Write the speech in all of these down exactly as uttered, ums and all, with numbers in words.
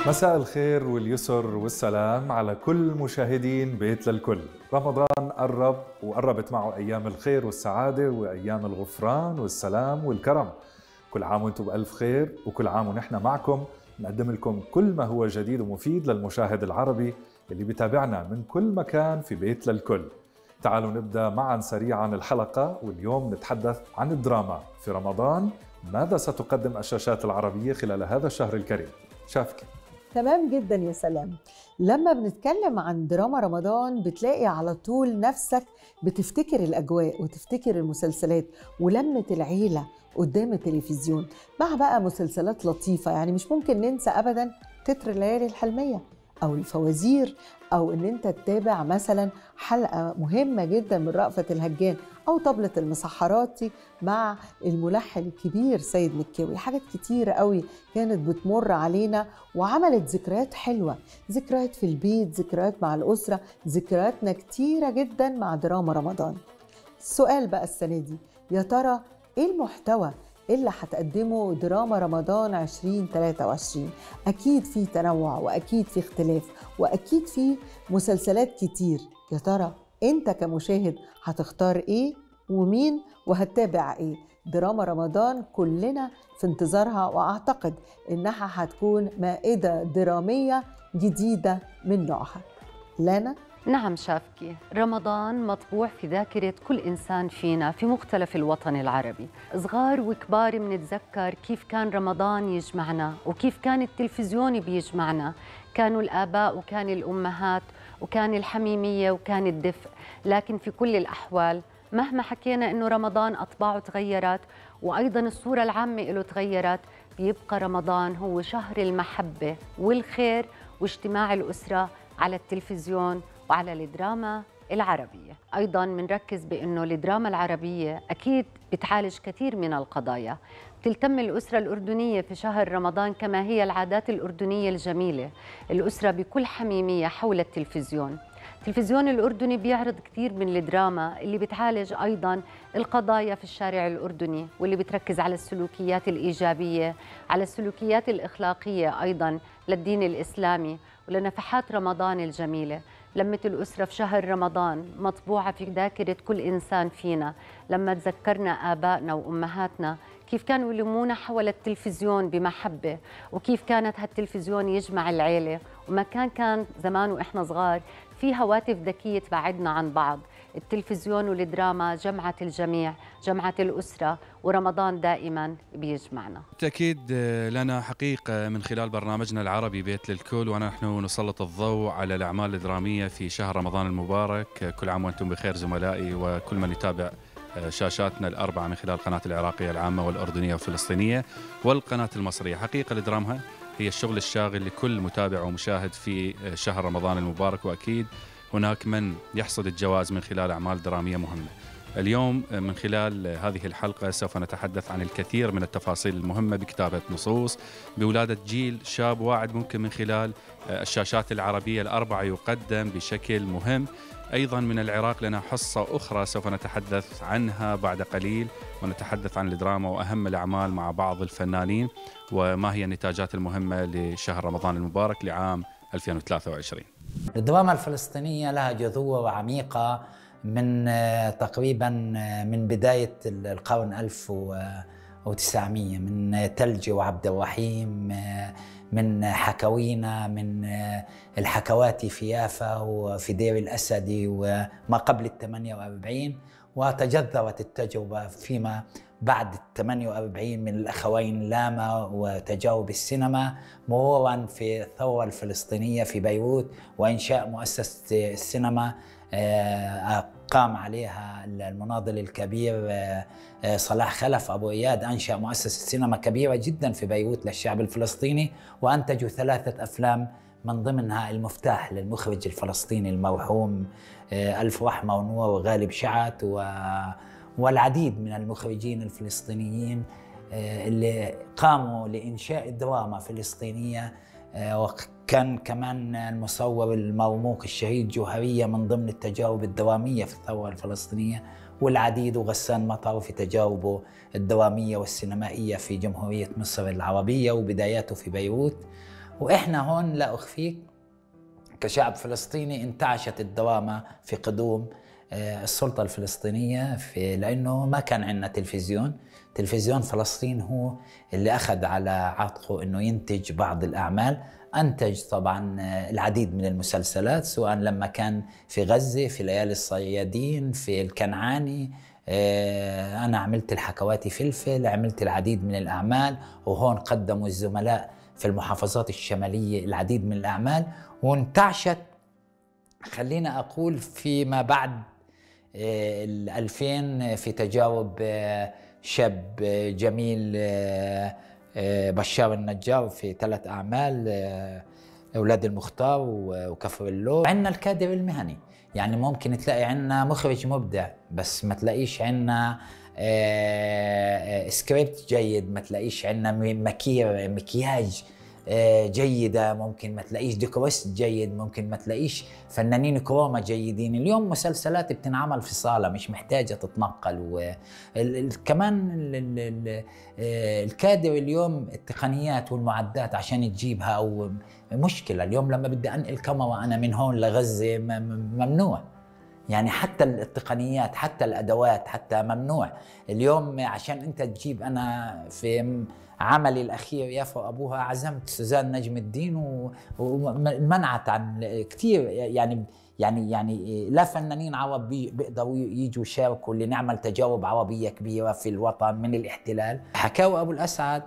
مساء الخير واليسر والسلام على كل مشاهدين بيت للكل. رمضان قرب وقربت معه أيام الخير والسعادة وأيام الغفران والسلام والكرم. كل عام وانتم بألف خير، وكل عام ونحن معكم نقدم لكم كل ما هو جديد ومفيد للمشاهد العربي اللي بيتابعنا من كل مكان في بيت للكل. تعالوا نبدأ معا سريعا الحلقة، واليوم نتحدث عن الدراما في رمضان. ماذا ستقدم الشاشات العربية خلال هذا الشهر الكريم؟ شافكي. تمام جدا يا سلام. لما بنتكلم عن دراما رمضان بتلاقي على طول نفسك بتفتكر الأجواء وتفتكر المسلسلات ولمة العيلة قدام التلفزيون مع بقى مسلسلات لطيفة. يعني مش ممكن ننسى أبدا تتر الليالي الحلمية أو الفوازير، أو إن أنت تتابع مثلا حلقة مهمة جدا من رأفت الهجان أو طبلة المسحراتي مع الملحن الكبير سيد مكاوي. حاجات كتيرة قوي كانت بتمر علينا وعملت ذكريات حلوة، ذكريات في البيت، ذكريات مع الأسرة، ذكرياتنا كتيرة جدا مع دراما رمضان. السؤال بقى السنة دي، يا ترى إيه المحتوى اللي هتقدمه دراما رمضان عشرين ثلاثة وعشرين؟ أكيد في تنوع وأكيد في اختلاف وأكيد في مسلسلات كتير. يا ترى أنت كمشاهد هتختار إيه ومين وهتتابع إيه؟ دراما رمضان كلنا في انتظارها، وأعتقد إنها هتكون مائدة درامية جديدة من نوعها. لانا؟ نعم شافكي، رمضان مطبوع في ذاكرة كل إنسان فينا في مختلف الوطن العربي. صغار وكبار منتذكر كيف كان رمضان يجمعنا وكيف كان التلفزيون بيجمعنا. كانوا الآباء وكان الأمهات وكان الحميمية وكان الدفء. لكن في كل الأحوال مهما حكينا إنه رمضان أطباعه تغيرت وأيضا الصورة العامة له تغيرت، بيبقى رمضان هو شهر المحبة والخير واجتماع الأسرة على التلفزيون وعلى الدراما العربية. أيضاً منركز بأنه الدراما العربية أكيد بتعالج كثير من القضايا. تلتم الأسرة الأردنية في شهر رمضان كما هي العادات الأردنية الجميلة، الأسرة بكل حميمية حول التلفزيون. التلفزيون الأردني بيعرض كثير من الدراما اللي بتعالج أيضاً القضايا في الشارع الأردني، واللي بتركز على السلوكيات الإيجابية، على السلوكيات الإخلاقية أيضاً للدين الإسلامي ولنفحات رمضان الجميلة. لمة الأسرة في شهر رمضان مطبوعة في ذاكرة كل إنسان فينا، لما تذكرنا آبائنا وأمهاتنا كيف كانوا يلمونا حول التلفزيون بمحبة، وكيف كانت هالتلفزيون يجمع العيلة، وما كان كان زمان وإحنا صغار في هواتف ذكية تبعدنا عن بعض. التلفزيون والدراما جمعت الجميع، جمعت الأسرة، ورمضان دائما بيجمعنا. بالتأكيد لنا حقيقة من خلال برنامجنا العربي بيت للكل، ونحن نسلط الضوء على الأعمال الدرامية في شهر رمضان المبارك. كل عام وأنتم بخير زملائي وكل من يتابع شاشاتنا الأربعة من خلال القناة العراقية العامة والأردنية والفلسطينية والقناة المصرية. حقيقة الدراما هي الشغل الشاغل لكل متابع ومشاهد في شهر رمضان المبارك، وأكيد هناك من يحصد الجوائز من خلال أعمال درامية مهمة. اليوم من خلال هذه الحلقة سوف نتحدث عن الكثير من التفاصيل المهمة بكتابة نصوص، بولادة جيل شاب واعد ممكن من خلال الشاشات العربية الأربعة يقدم بشكل مهم. أيضا من العراق لنا حصة أخرى سوف نتحدث عنها بعد قليل، ونتحدث عن الدراما وأهم الأعمال مع بعض الفنانين وما هي النتاجات المهمة لشهر رمضان المبارك لعام ألفين وثلاثة وعشرين. الدراما الفلسطينية لها جذور وعميقة من تقريبا من بداية القرن ألف وتسعمية، من تلجي وعبد الرحيم، من حكوينا، من الحكواتي في يافا وفي دير الأسدي وما قبل الثمانية وأربعين، وتجذرت التجربة فيما بعد الثمانية وأربعين من الأخوين لاما وتجارب السينما، مرورا في الثورة الفلسطينية في بيروت وإنشاء مؤسسة السينما قام عليها المناضل الكبير صلاح خلف أبو إياد. أنشأ مؤسسة سينما كبيرة جدا في بيروت للشعب الفلسطيني، وأنتجوا ثلاثة أفلام من ضمنها المفتاح للمخرج الفلسطيني المرحوم ألف رحمة ونور وغالب شعت، والعديد من المخرجين الفلسطينيين اللي قاموا لإنشاء دراما فلسطينية. وكان كمان المصور المرموق الشهيد جوهرية من ضمن التجارب الدرامية في الثورة الفلسطينية، والعديد وغسان مطر في تجاربه الدرامية والسينمائية في جمهورية مصر العربية وبداياته في بيروت. وإحنا هون لا أخفيك كشعب فلسطيني انتعشت الدراما في قدوم السلطة الفلسطينية، في لأنه ما كان عندنا تلفزيون. تلفزيون فلسطين هو اللي أخذ على عاتقه أنه ينتج بعض الأعمال. أنتج طبعا العديد من المسلسلات، سواء لما كان في غزة، في ليالي الصيادين، في الكنعاني. أنا عملت الحكواتي فلفل، عملت العديد من الأعمال، وهون قدموا الزملاء في المحافظات الشمالية العديد من الأعمال. وانتعشت، خلينا أقول فيما بعد الألفين، في تجاوب شاب جميل بشار النجار في ثلاث أعمال، أولاد المختار وكفر اللور. عندنا الكادر المهني، يعني ممكن تلاقي عندنا مخرج مبدع بس ما تلاقيش عندنا سكريبت جيد، ما تلاقيش عندنا مكير مكياج جيدة، ممكن ما تلاقيش ديكوريست جيد، ممكن ما تلاقيش فنانين كروما جيدين. اليوم مسلسلات بتنعمل في صالة مش محتاجة تتنقل. وكمان الكادر اليوم التقنيات والمعدات عشان تجيبها أو مشكلة. اليوم لما بدي أنقل كاميرا أنا من هون لغزة ممنوع، يعني حتى التقنيات حتى الأدوات حتى ممنوع. اليوم عشان أنت تجيب، أنا في عملي الأخير يافا أبوها عزمت سوزان نجم الدين ومنعت عن كثير، يعني يعني يعني لا فنانين عرب بيقدروا يجوا يشاركوا لنعمل تجاوب عربية كبيرة في الوطن من الاحتلال. حكاوي أبو الأسعد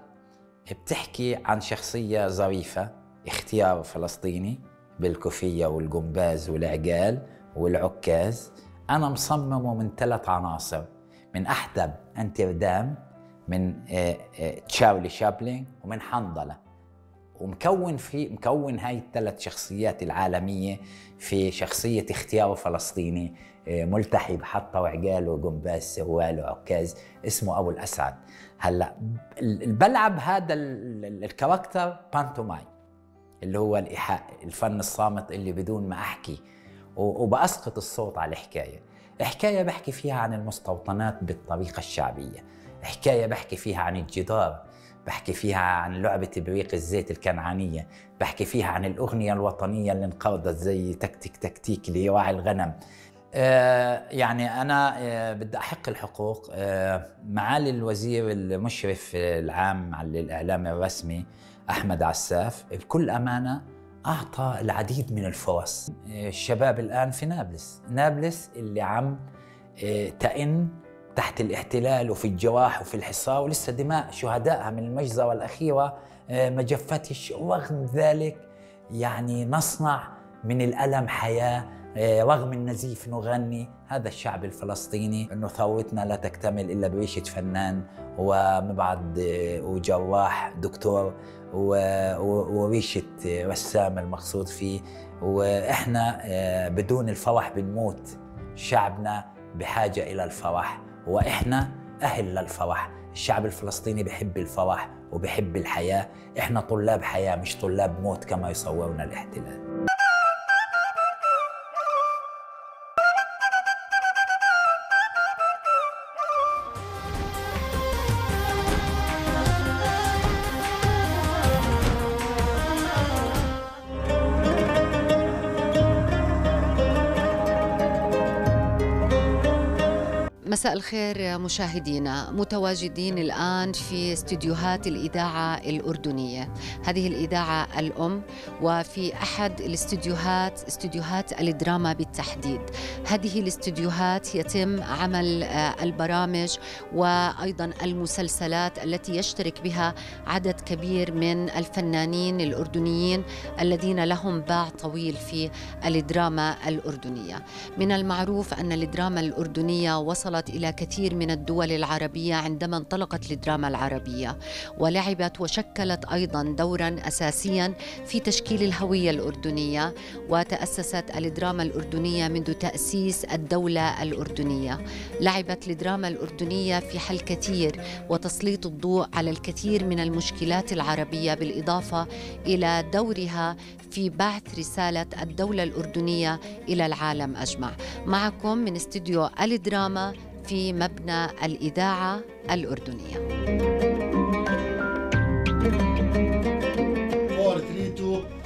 بتحكي عن شخصية ظريفة، اختيار فلسطيني بالكوفية والجمباز والعقال والعكاز. أنا مصممه من ثلاث عناصر، من أحدب أنتردام، من تشارلي شابلين، ومن حنظلة. ومكون في مكون هاي الثلاث شخصيات العالمية في شخصية اختيار فلسطيني ملتحي بحطة وعقال وجمباز سروال وعكاز اسمه أبو الأسعد. هلا بلعب هذا الكاركتر بانتوماي اللي هو الإيحاء، الفن الصامت اللي بدون ما أحكي، وبأسقط الصوت على الحكاية. حكاية بحكي فيها عن المستوطنات بالطريقة الشعبية، حكاية بحكي فيها عن الجدار، بحكي فيها عن لعبة بريق الزيت الكنعانية، بحكي فيها عن الأغنية الوطنية اللي انقرضت زي تكتيك تكتيك ليراعي الغنم. آه يعني أنا آه بدي أحق الحقوق. آه معالي الوزير المشرف العام على الإعلام الرسمي أحمد عساف بكل أمانة أعطى العديد من الفرص. الشباب الآن في نابلس، نابلس اللي عم تئن تحت الاحتلال وفي الجراح وفي الحصار، ولسه دماء شهدائها من المجزرة الأخيرة ما جفتش. رغم ذلك يعني نصنع من الألم حياة، رغم النزيف نغني. هذا الشعب الفلسطيني إنه ثروتنا لا تكتمل إلا بريشة فنان ومبعد وجراح دكتور وريشة رسام المقصود فيه. وإحنا بدون الفرح بنموت، شعبنا بحاجة إلى الفرح وإحنا أهل للفرح. الشعب الفلسطيني بحب الفرح وبحب الحياة. إحنا طلاب حياة مش طلاب موت كما يصورنا الاحتلال. مساء الخير مشاهدينا، متواجدين الآن في استديوهات الإذاعة الأردنية، هذه الإذاعة الأم، وفي أحد الاستديوهات استديوهات الدراما بالتحديد. هذه الاستديوهات يتم عمل البرامج وأيضا المسلسلات التي يشترك بها عدد كبير من الفنانين الأردنيين الذين لهم باع طويل في الدراما الأردنية. من المعروف أن الدراما الأردنية وصلت إلى كثير من الدول العربية عندما انطلقت الدراما العربية، ولعبت وشكلت أيضا دورا أساسيا في تشكيل الهوية الأردنية. وتأسست الدراما الأردنية منذ تأسيس الدولة الأردنية. لعبت الدراما الأردنية في حل كثير وتسليط الضوء على الكثير من المشكلات العربية، بالإضافة إلى دورها في بعث رسالة الدولة الأردنية إلى العالم أجمع. معكم من استوديو الدراما في مبنى الإذاعة الأردنية. أربعة ثلاثة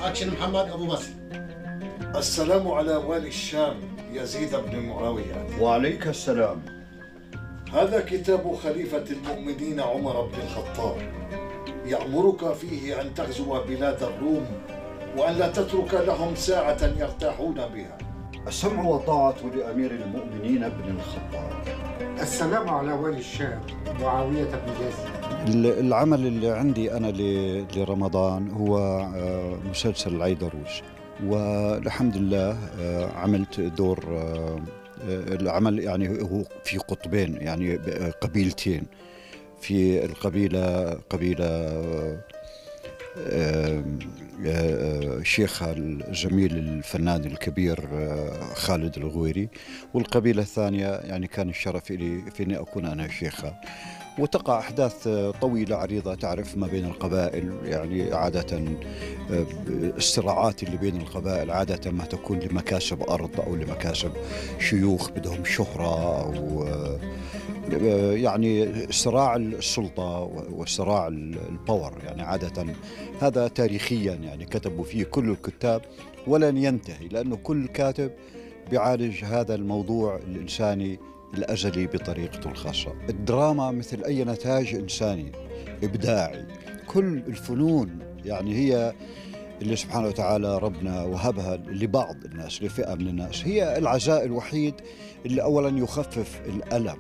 أكشن محمد أبو باسل. السلام على والي الشام يزيد بن معاوية. وعليك السلام. هذا كتاب خليفة المؤمنين عمر بن الخطاب، يأمرك فيه أن تغزو بلاد الروم وأن لا تترك لهم ساعة يرتاحون بها. السمع والطاعة لأمير المؤمنين بن الخطاب. السلام على والي الشام معاوية بن يزيد. العمل اللي عندي أنا لرمضان هو مسلسل العيدروس، والحمد لله عملت دور العمل، يعني هو في قطبين، يعني قبيلتين. في القبيلة قبيلة شيخها الجميل الفنان الكبير خالد الغويري، والقبيلة الثانية يعني كان الشرف لي في أني أكون أنا شيخها. وتقع أحداث طويلة عريضة تعرف ما بين القبائل، يعني عادة الصراعات اللي بين القبائل عادة ما تكون لمكاسب أرض أو لمكاسب شيوخ بدهم شهرة، أو يعني صراع السلطة وصراع الباور، يعني عادة هذا تاريخيا يعني كتبوا فيه كل الكتاب ولن ينتهي، لأنه كل كاتب بيعالج هذا الموضوع الإنساني الأزلي بطريقته الخاصة. الدراما مثل أي نتاج إنساني إبداعي، كل الفنون يعني هي اللي سبحانه وتعالى ربنا وهبها لبعض الناس، لفئة من الناس، هي العزاء الوحيد اللي أولا يخفف الألم،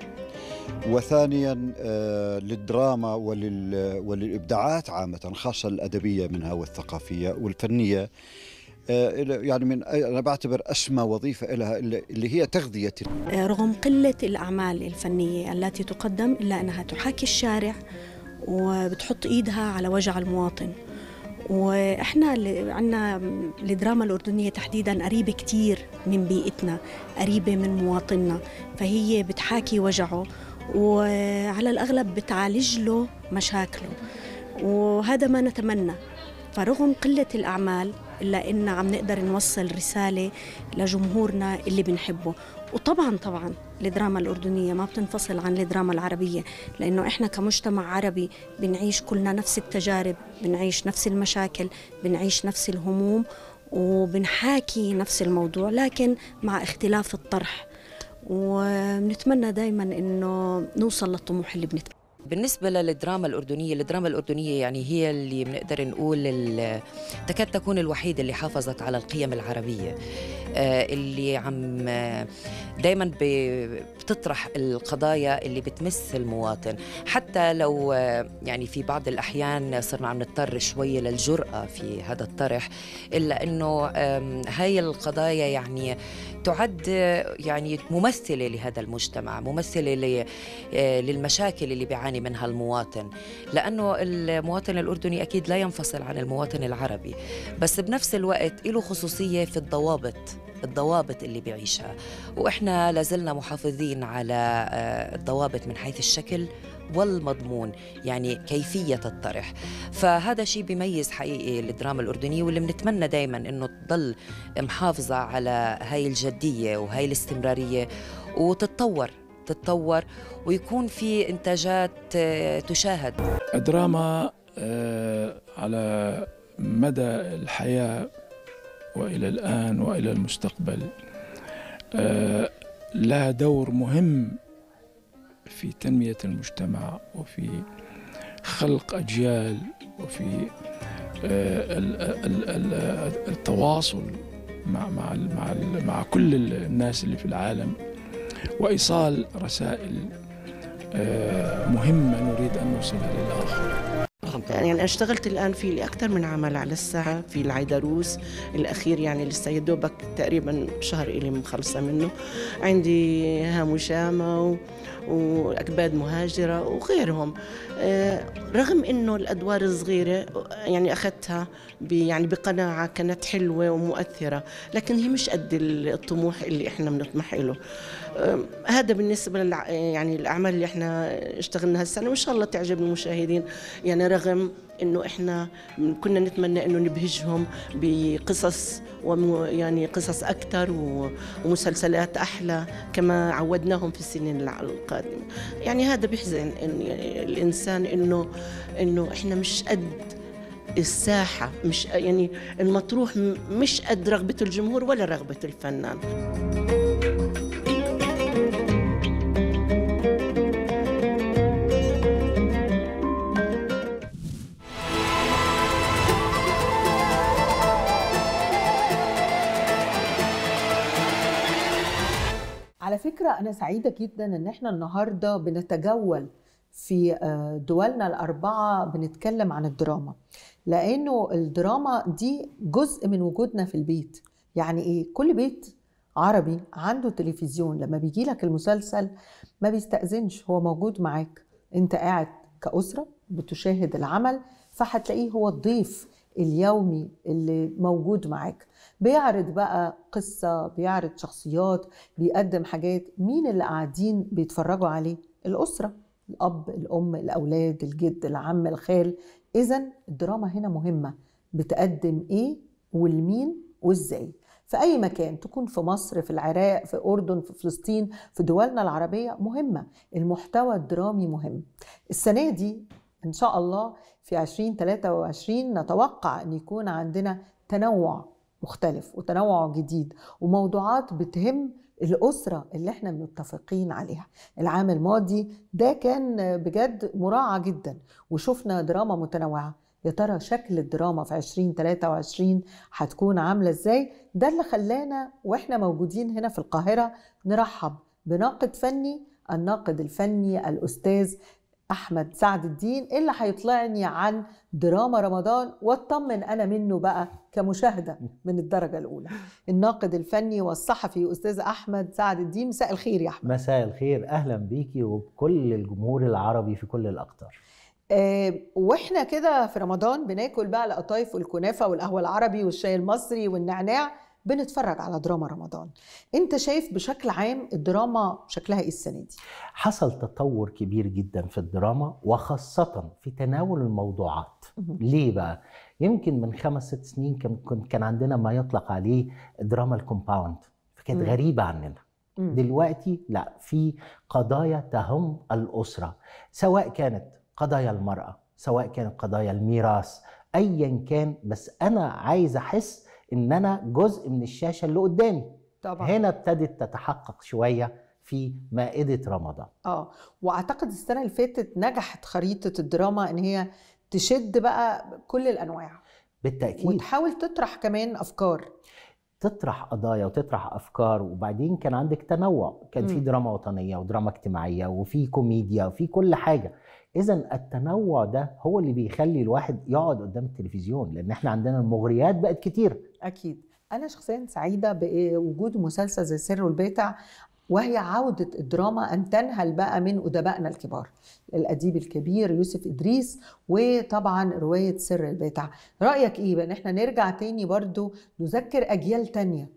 وثانيا آه للدراما ولل وللإبداعات عامة، خاصة الأدبية منها والثقافية والفنية، آه يعني من أنا بعتبر أسمى وظيفة لها اللي هي تغذية. رغم قلة الأعمال الفنية التي تقدم إلا أنها تحاكي الشارع وبتحط إيدها على وجع المواطن. وإحنا عنا الدراما الأردنية تحديداً قريبة كتير من بيئتنا، قريبة من مواطننا، فهي بتحاكي وجعه وعلى الأغلب بتعالج له مشاكله، وهذا ما نتمنى. فرغم قلة الأعمال إلا إن عم نقدر نوصل رسالة لجمهورنا اللي بنحبه. وطبعاً طبعاً الدراما الأردنية ما بتنفصل عن الدراما العربية، لأنه إحنا كمجتمع عربي بنعيش كلنا نفس التجارب، بنعيش نفس المشاكل، بنعيش نفس الهموم، وبنحاكي نفس الموضوع لكن مع اختلاف الطرح. ونتمنى دايماً إنه نوصل للطموح اللي بنتمنى. بالنسبة للدراما الأردنية، الدراما الأردنية يعني هي اللي بنقدر نقول تكاد تكون الوحيدة اللي حافظت على القيم العربية، اللي عم دايما بتطرح القضايا اللي بتمس المواطن، حتى لو يعني في بعض الأحيان صرنا عم نضطر شوية للجرأة في هذا الطرح، إلا أنه هاي القضايا يعني تعد يعني ممثلة لهذا المجتمع، ممثلة للمشاكل اللي بيعاني منها المواطن، لأنه المواطن الأردني أكيد لا ينفصل عن المواطن العربي، بس بنفس الوقت له خصوصية في الضوابط الضوابط اللي بيعيشها، وإحنا لازلنا محافظين على الضوابط من حيث الشكل والمضمون، يعني كيفية الطرح. فهذا شيء بيميز حقيقي الدراما الأردنية، واللي بنتمنى دايما إنه تضل محافظة على هاي الجدية وهاي الاستمرارية، وتتطور تتطور ويكون في إنتاجات تشاهد. الدراما على مدى الحياة وإلى الآن وإلى المستقبل لها دور مهم في تنمية المجتمع وفي خلق أجيال وفي التواصل مع مع مع مع كل الناس اللي في العالم، وإيصال رسائل مهمة نريد أن نوصلها للآخر. يعني أنا اشتغلت الآن في لي أكثر من عمل على الساحة، في العيدروس الأخير يعني لسه يدوبك تقريبا شهر إلي مخلصة منه. عندي هام شامة وأكباد مهاجرة وغيرهم. رغم إنه الأدوار الصغيرة يعني أخذتها يعني بقناعة، كانت حلوة ومؤثرة، لكن هي مش قد الطموح اللي إحنا بنطمح له. هذا بالنسبة للع... يعني الأعمال اللي إحنا اشتغلنا هالسنة، وإن شاء الله تعجب المشاهدين. يعني رغم إنه إحنا كنا نتمنى إنه نبهجهم بقصص وم... يعني قصص أكثر و... ومسلسلات أحلى كما عودناهم في السنين القادمة. يعني هذا بيحزن إن يعني الإنسان إنه إنه إحنا مش قد الساحة مش يعني المطروح مش قد رغبة الجمهور ولا رغبة الفنان. على فكرة أنا سعيدة جدا إن إحنا النهاردة بنتجول في دولنا الأربعة بنتكلم عن الدراما، لأنه الدراما دي جزء من وجودنا في البيت. يعني إيه؟ كل بيت عربي عنده تلفزيون، لما بيجي لك المسلسل ما بيستأذنش، هو موجود معاك. أنت قاعد كأسرة بتشاهد العمل، فهتلاقيه هو الضيف اليومي اللي موجود معاك. بيعرض بقى قصة، بيعرض شخصيات، بيقدم حاجات. مين اللي قاعدين بيتفرجوا عليه؟ الأسرة، الأب، الأم، الأولاد، الجد، العم، الخال. إذن الدراما هنا مهمة، بتقدم إيه والمين وإزاي في أي مكان، تكون في مصر، في العراق، في أردن، في فلسطين، في دولنا العربية، مهمة. المحتوى الدرامي مهم. السنة دي إن شاء الله في عشرين ثلاثة وعشرين نتوقع أن يكون عندنا تنوع مختلف وتنوع جديد وموضوعات بتهم الأسرة اللي احنا متفقين عليها. العام الماضي ده كان بجد مراعى جدا وشفنا دراما متنوعة. يا ترى شكل الدراما في عشرين ثلاثة وعشرين هتكون عاملة ازاي؟ ده اللي خلانا واحنا موجودين هنا في القاهرة نرحب بناقد فني، الناقد الفني الأستاذ أحمد سعد الدين، اللي هيطلعني عن دراما رمضان واطمن أنا منه بقى كمشاهدة من الدرجة الأولى. الناقد الفني والصحفي أستاذ أحمد سعد الدين، مساء الخير يا أحمد. مساء الخير، أهلا بيكي وبكل الجمهور العربي في كل الأقطار. أه وإحنا كده في رمضان بناكل بقى القطايف والكنافة والقهوة العربي والشاي المصري والنعناع، بنتفرج على دراما رمضان. انت شايف بشكل عام الدراما شكلها ايه السنة دي؟ حصل تطور كبير جدا في الدراما وخاصة في تناول الموضوعات. ليه بقى؟ يمكن من خمس ست سنين كان كان عندنا ما يطلق عليه دراما الكومباوند، فكانت مم. غريبة عننا. مم. دلوقتي لا، في قضايا تهم الأسرة، سواء كانت قضايا المرأة، سواء كانت قضايا الميراث، أيا كان، بس أنا عايز أحس ان انا جزء من الشاشة اللي قدامي. طبعا هنا ابتدت تتحقق شوية في مائدة رمضان. اه واعتقد السنة اللي فاتت نجحت خريطة الدراما ان هي تشد بقى كل الانواع بالتأكيد، وتحاول تطرح كمان افكار، تطرح قضايا وتطرح افكار. وبعدين كان عندك تنوع، كان م. في دراما وطنية ودراما اجتماعية وفي كوميديا وفي كل حاجة. إذن التنوع ده هو اللي بيخلي الواحد يقعد قدام التلفزيون، لأن احنا عندنا المغريات بقت كتير. أكيد. أنا شخصيا سعيدة بوجود مسلسل زي سر الباتع، وهي عودة الدراما أن تنهل بقى من أدبائنا الكبار، الأديب الكبير يوسف إدريس، وطبعا رواية سر الباتع. رأيك إيه بأن احنا نرجع تاني برضو نذكر أجيال تانية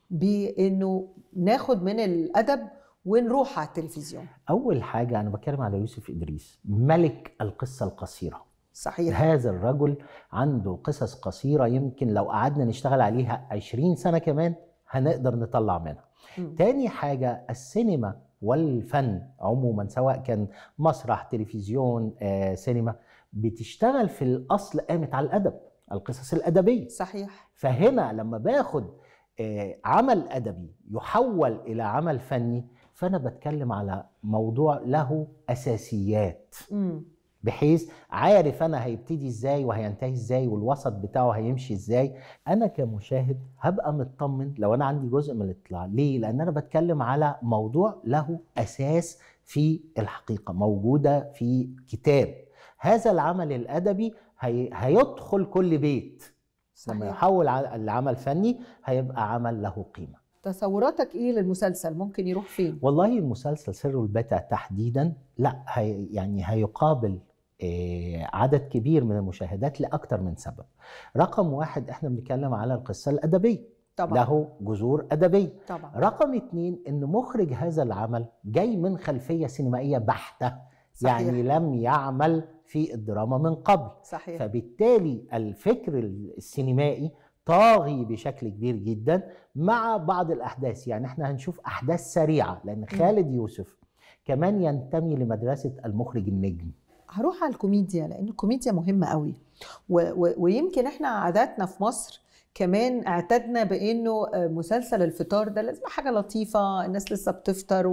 بأنه ناخد من الأدب ونروح على التلفزيون؟ أول حاجة أنا بتكلم على يوسف إدريس، ملك القصة القصيرة. صحيح. هذا الرجل عنده قصص قصيرة يمكن لو قعدنا نشتغل عليها عشرين سنة كمان هنقدر نطلع منها. م. تاني حاجة السينما والفن عموما، سواء كان مسرح، تلفزيون، آه، سينما، بتشتغل في الأصل قامت على الأدب، القصص الأدبية. صحيح. فهنا لما باخد آه، عمل أدبي يحول إلى عمل فني، فأنا بتكلم على موضوع له أساسيات، م. بحيث عارف أنا هيبتدي إزاي وهينتهي إزاي والوسط بتاعه هيمشي إزاي. أنا كمشاهد هبقى مطمن لو أنا عندي جزء من الاطلاع. ليه؟ لأن أنا بتكلم على موضوع له أساس في الحقيقة، موجودة في كتاب. هذا العمل الأدبي هي... هيدخل كل بيت. صحيح. لما يحول العمل فني هيبقى عمل له قيمة. تصوراتك ايه للمسلسل؟ ممكن يروح فين؟ والله المسلسل سر الباتع تحديدا لا هي يعني هيقابل عدد كبير من المشاهدات لأكثر من سبب. رقم واحد، احنا بنتكلم على القصة الأدبية، طبعا له جذور أدبية. طبعا. رقم اتنين، ان مخرج هذا العمل جاي من خلفية سينمائية بحتة. صحيح. يعني لم يعمل في الدراما من قبل. صحيح. فبالتالي الفكر السينمائي طاغي بشكل كبير جدا مع بعض الأحداث. يعني احنا هنشوف أحداث سريعة، لأن خالد يوسف كمان ينتمي لمدرسة المخرج النجم. هروح على الكوميديا، لان الكوميديا مهمه قوي، و و ويمكن احنا عاداتنا في مصر كمان اعتدنا بانه مسلسل الفطار ده لازم حاجه لطيفه، الناس لسه بتفطر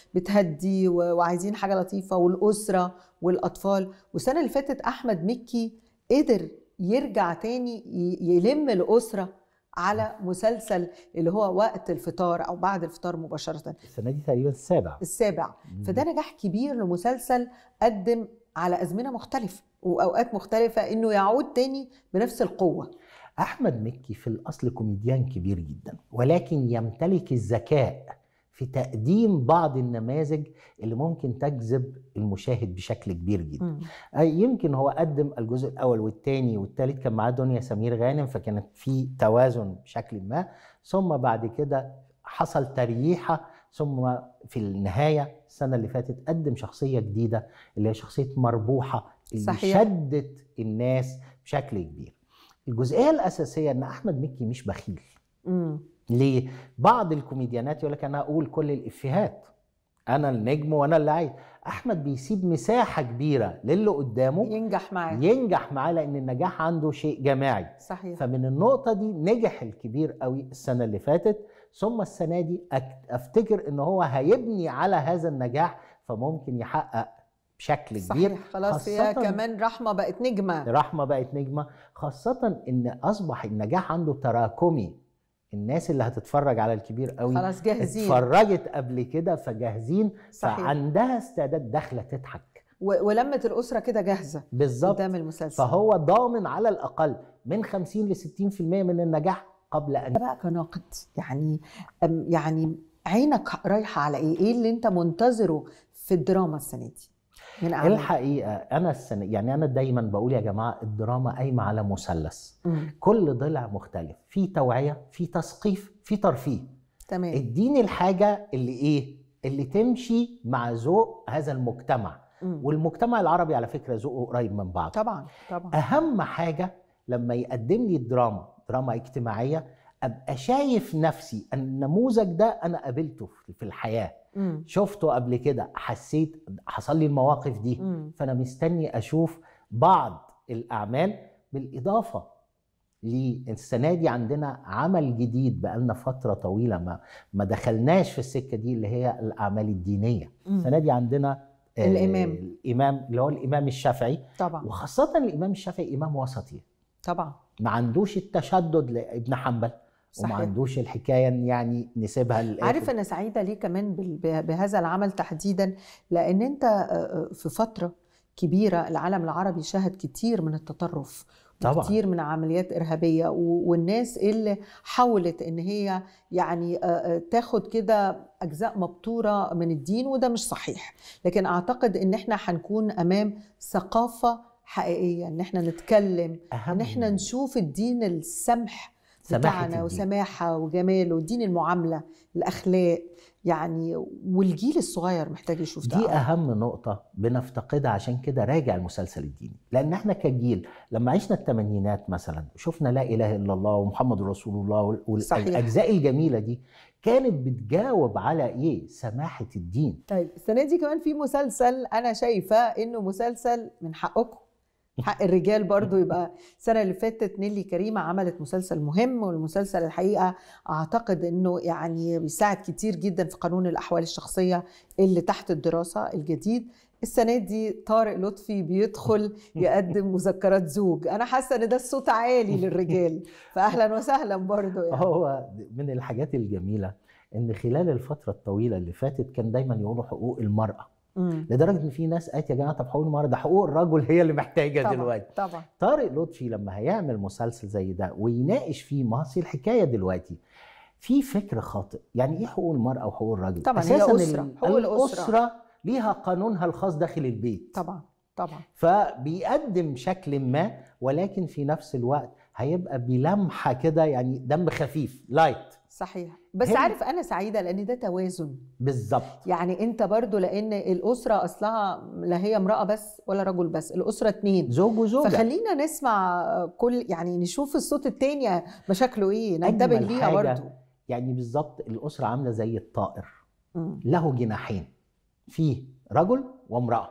وبتهدي وعايزين حاجه لطيفه، والاسره والاطفال. والسنه اللي فاتت احمد مكي قدر يرجع تاني يلم الاسره على مسلسل اللي هو وقت الفطار او بعد الفطار مباشره. السنه دي تقريبا السابع السابع فده نجاح كبير لمسلسل قدم على ازمنه مختلفه واوقات مختلفه انه يعود تاني بنفس القوه. احمد مكي في الاصل كوميديان كبير جدا، ولكن يمتلك الذكاء في تقديم بعض النماذج اللي ممكن تجذب المشاهد بشكل كبير جدا. م. يمكن هو قدم الجزء الاول والثاني والثالث كان معاه دنيا سمير غانم، فكانت في توازن بشكل ما، ثم بعد كده حصل تريحه، ثم في النهايه السنه اللي فاتت قدم شخصيه جديده اللي هي شخصيه مربوحه اللي صحيح. شدت الناس بشكل كبير. الجزئيه الاساسيه ان احمد مكي مش بخيل. امم ليه؟ بعض الكوميديانات يقول لك انا اقول كل الافيهات، انا النجم وانا اللي عايز. احمد بيسيب مساحه كبيره للي قدامه ينجح معاه ينجح معاه لان النجاح عنده شيء جماعي. صحيح. فمن النقطه دي نجح الكبير قوي السنه اللي فاتت، ثم السنه دي افتكر ان هو هيبني على هذا النجاح فممكن يحقق بشكل كبير. صحيح. خلاص هي كمان رحمه بقت نجمه. رحمه بقت نجمه، خاصه ان اصبح النجاح عنده تراكمي. الناس اللي هتتفرج على الكبير قوي خلاص جاهزين، اتفرجت قبل كده فجاهزين. صحيح. فعندها استعداد داخله تضحك، ولمه الاسره كده جاهزه بالظبط قدام المسلسل. فهو ضامن على الاقل من خمسين ل ستين في المية من النجاح قبل ان بقى كناقد. يعني يعني عينك رايحه على ايه؟ ايه اللي انت منتظره في الدراما السنه دي؟ من الحقيقه انا السنه يعني انا دايما بقول يا جماعه الدراما قايمه على مثلث، كل ضلع مختلف، في توعيه، في تثقيف، في ترفيه. تمام. اديني الحاجه اللي ايه اللي تمشي مع ذوق هذا المجتمع. مم. والمجتمع العربي على فكره ذوقه قريب من بعض. طبعا طبعا. اهم حاجه لما يقدم لي الدراما دراما اجتماعيه ابقى شايف نفسي النموذج ده انا قابلته في الحياه. مم. شفته قبل كده، حسيت، حصل لي المواقف دي. مم. فانا مستني اشوف بعض الاعمال. بالاضافه للسنه دي عندنا عمل جديد بقالنا فتره طويله ما ما دخلناش في السكه دي اللي هي الاعمال الدينيه. مم. السنه دي عندنا الامام آه الامام اللي هو الامام الشافعي طبعا، وخاصه الامام الشافعي امام وسطي طبعا، ما عندوش التشدد لابن حنبل. صحيح. وما عندوش الحكايه يعني نسيبها للآخر. عارف انا سعيده ليه كمان بهذا العمل تحديدا؟ لان انت في فتره كبيره العالم العربي شهد كتير من التطرف، طبعا كتير من عمليات ارهابيه، والناس اللي حاولت ان هي يعني تاخد كده اجزاء مبتوره من الدين، وده مش صحيح. لكن اعتقد ان احنا هنكون امام ثقافه حقيقيه، ان احنا نتكلم، ان احنا نشوف الدين السمح بتاعنا وسماحه وجمال ودين المعامله الاخلاق يعني، والجيل الصغير محتاج يشوف ده. دي اهم نقطه بنفتقدها، عشان كده راجع المسلسل الديني. لان احنا كجيل لما عشنا الثمانينات مثلا شفنا لا اله الا الله ومحمد رسول الله والاجزاء الجميله دي كانت بتجاوب على ايه؟ سماحه الدين. طيب السنه دي كمان في مسلسل انا شايفه انه مسلسل من حقكم، حق الرجال برضو يبقى. السنة اللي فاتت نيلي كريمة عملت مسلسل مهم، والمسلسل الحقيقة أعتقد أنه يعني بيساعد كتير جدا في قانون الأحوال الشخصية اللي تحت الدراسة الجديد. السنة دي طارق لطفي بيدخل يقدم مذكرات زوج. أنا حاسة أن ده الصوت عالي للرجال، فأهلا وسهلا برضو يعني. هو من الحاجات الجميلة أن خلال الفترة الطويلة اللي فاتت كان دايما يقولوا حقوق المرأة. مم. لدرجه ان في ناس قالت يا جماعه طب حقوق المرأة ده حقوق الرجل هي اللي محتاجه طبعًا دلوقتي. طبعا طارق لطفي لما هيعمل مسلسل زي ده ويناقش فيه مصر الحكايه دلوقتي في فكر خاطئ. يعني ايه حقوق المرأة وحقوق الرجل؟ طبعا اساسا هي أسرة. حقوق الاسره, الأسرة ليها قانونها الخاص داخل البيت. طبعا طبعا. فبيقدم شكل ما، ولكن في نفس الوقت هيبقى بلمحه كده يعني دم خفيف لايت. صحيح. بس عارف انا سعيده لان ده توازن بالظبط. يعني انت برضو لان الاسره اصلها لا هي امراه بس ولا رجل بس، الاسره اتنين، زوج وزوجه. فخلينا نسمع كل يعني نشوف الصوت التاني مشاكله ايه، ننتبه ليها برضو. يعني بالظبط الاسره عامله زي الطائر م. له جناحين، فيه رجل وامراه.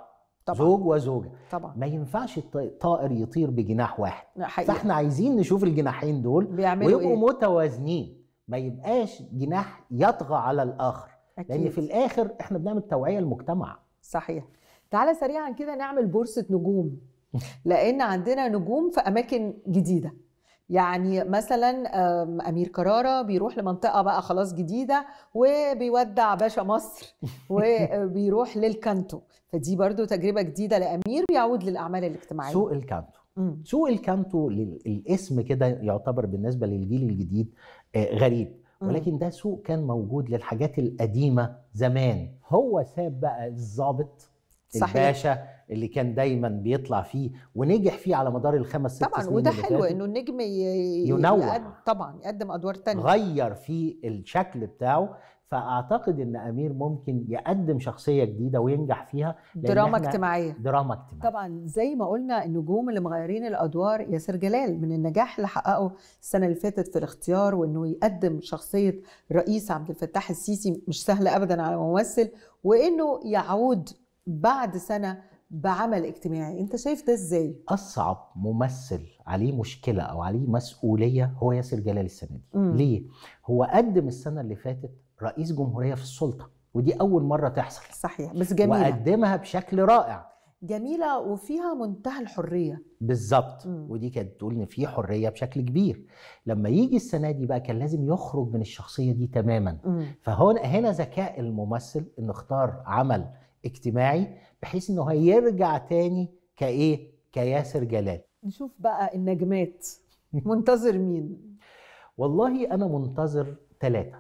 طبعا. زوج وزوجه طبعا. ما ينفعش طائر يطير بجناح واحد، حقيقة. فاحنا عايزين نشوف الجناحين دول بيعملوا ويبقوا إيه؟ متوازنين، ما يبقاش جناح يطغى على الاخر. أكيد. لان في الاخر احنا بنعمل توعيه للمجتمع. صحيح. تعالى سريعا كده نعمل بورصه نجوم، لان عندنا نجوم في اماكن جديده. يعني مثلا امير كرارة بيروح لمنطقه بقى خلاص جديده وبيودع باشا مصر وبيروح للكانتو، فدي برضو تجربه جديده لامير بيعود للاعمال الاجتماعيه. سوق الكانتو. مم. سوق الكانتو الاسم كده يعتبر بالنسبه للجيل الجديد غريب، ولكن ده سوق كان موجود للحاجات القديمه زمان. هو ساب بقى الضابط الباشا اللي كان دايما بيطلع فيه ونجح فيه على مدار الخمس ست طبعا، سنين وده حلو انه النجم ينوع يقدم طبعا يقدم ادوار تانية، غير في الشكل بتاعه. فاعتقد ان امير ممكن يقدم شخصيه جديده وينجح فيها. دراما اجتماعيه. دراما اجتماعيه طبعا. زي ما قلنا النجوم اللي مغيرين الادوار، ياسر جلال من النجاح اللي حققه السنه اللي فاتت في الاختيار، وانه يقدم شخصيه رئيس عبد الفتاح السيسي مش سهله ابدا على ممثل، وانه يعود بعد سنه بعمل اجتماعي. انت شايف ده ازاي؟ اصعب ممثل عليه مشكله او عليه مسؤوليه هو ياسر جلال السنه دي. مم. ليه؟ هو قدم السنه اللي فاتت رئيس جمهوريه في السلطه، ودي اول مره تحصل. صحيح، بس جميله، وقدمها بشكل رائع، جميله وفيها منتهى الحريه. بالظبط، ودي كانت تقول ان في حريه بشكل كبير. لما يجي السنه دي بقى كان لازم يخرج من الشخصيه دي تماما. مم. فهنا هنا ذكاء الممثل انه اختار عمل اجتماعي بحيث انه هيرجع تاني كايه كياسر جلال. نشوف بقى النجمات. منتظر مين؟ والله انا منتظر ثلاثه.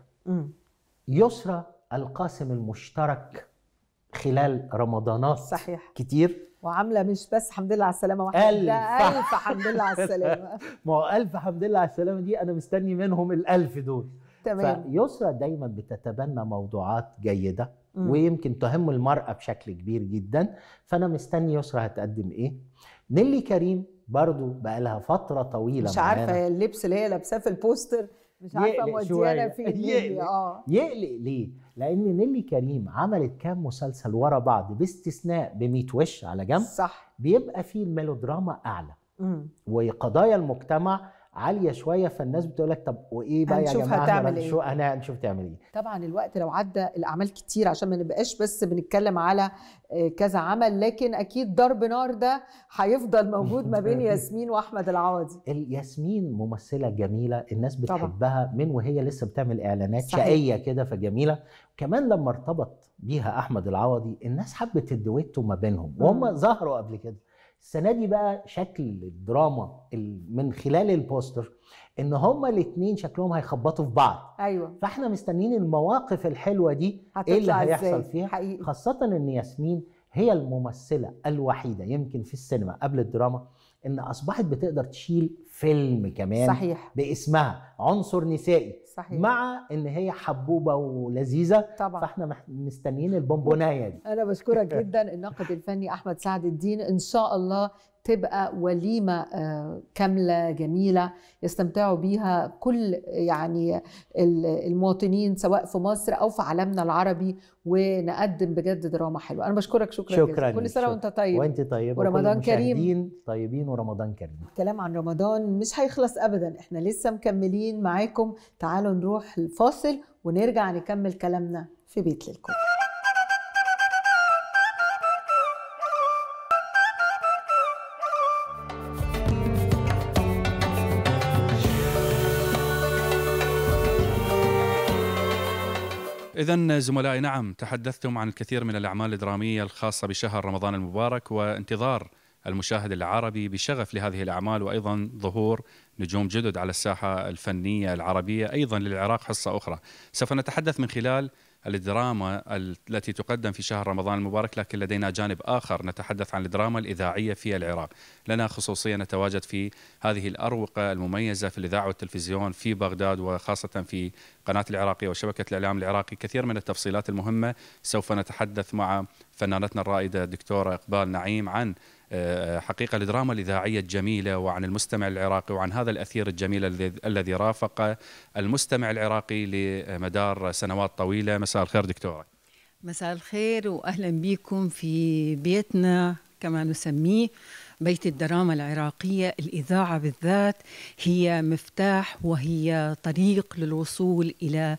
يسرى القاسم المشترك خلال رمضانات صحيح كتير، وعامله مش بس الحمد لله على السلامه واحده، ألف ألف حمد لله على السلامه. ما هو ألف حمد لله على السلامه دي انا مستني منهم الألف دول. تمام. فيسرى دايما بتتبنى موضوعات جيده مم. ويمكن تهم المرأة بشكل كبير جدا، فأنا مستني يسرى هتقدم إيه. نيلي كريم برضو بقى لها فترة طويلة، مش عارفة اللبس اللي هي لابساه في البوستر مش عارفة موديانا فين. يقلق اه يقلق ليه؟ لأن نيلي كريم عملت كام مسلسل ورا بعض باستثناء بميت وش على جنب، صح، بيبقى فيه الميلودراما أعلى مم. وقضايا المجتمع عاليه شويه، فالناس بتقول لك طب وايه بقى يا جماعه هتعمل ايه؟ هنشوف تعمل ايه. طبعا الوقت لو عدى الاعمال كتير عشان ما نبقاش بس بنتكلم على كذا عمل، لكن اكيد ضرب نار ده هيفضل موجود ما بين ياسمين واحمد العوضي. ياسمين ممثله جميله، الناس بتحبها من وهي لسه بتعمل اعلانات صحيح. شقيه كده فجميله. كمان لما ارتبط بيها احمد العوضي الناس حبت الدويتو ما بينهم وهم ظهروا قبل كده. السنه دي بقى شكل الدراما من خلال البوستر ان هما الاثنين شكلهم هيخبطوا في بعض. ايوه، فاحنا مستنيين المواقف الحلوه دي ايه اللي هيحصل فيها حقيقي. خاصه ان ياسمين هي الممثله الوحيده يمكن في السينما قبل الدراما ان اصبحت بتقدر تشيل فيلم كمان صحيح. باسمها عنصر نسائي صحيح. مع ان هي حبوبه ولذيذه طبعا. فاحنا مستنيين البونبونايه دي. انا بشكرك جدا الناقد الفني احمد سعد الدين. ان شاء الله تبقى وليمه كامله جميله يستمتعوا بيها كل يعني المواطنين سواء في مصر او في عالمنا العربي، ونقدم بجد دراما حلوه. انا بشكرك شكرا, شكرا جزيلا. كل سنه وانت طيب. وانت طيبه ورمضان كريم. طيبين ورمضان كريم. الكلام عن رمضان مش هيخلص ابدا، احنا لسه مكملين معاكم. تعالوا نروح الفاصل ونرجع نكمل كلامنا في بيت للكل. إذن زملائي، نعم تحدثتم عن الكثير من الأعمال الدرامية الخاصة بشهر رمضان المبارك، وانتظار المشاهد العربي بشغف لهذه الأعمال، وأيضا ظهور نجوم جدد على الساحة الفنية العربية. أيضا للعراق حصة أخرى. سوف نتحدث من خلال الدراما التي تقدم في شهر رمضان المبارك، لكن لدينا جانب آخر نتحدث عن الدراما الإذاعية في العراق. لنا خصوصية نتواجد في هذه الأروقة المميزة في الإذاعة والتلفزيون في بغداد، وخاصة في قناة العراقية وشبكة الإعلام العراقي. كثير من التفصيلات المهمة سوف نتحدث مع فنانتنا الرائدة الدكتورة إقبال نعيم عن حقيقة الدراما الإذاعية الجميلة، وعن المستمع العراقي، وعن هذا الأثير الجميل الذي رافق المستمع العراقي لمدار سنوات طويلة. مساء الخير دكتورة. مساء الخير وأهلا بكم في بيتنا كما نسميه بيت الدراما العراقية. الإذاعة بالذات هي مفتاح وهي طريق للوصول إلى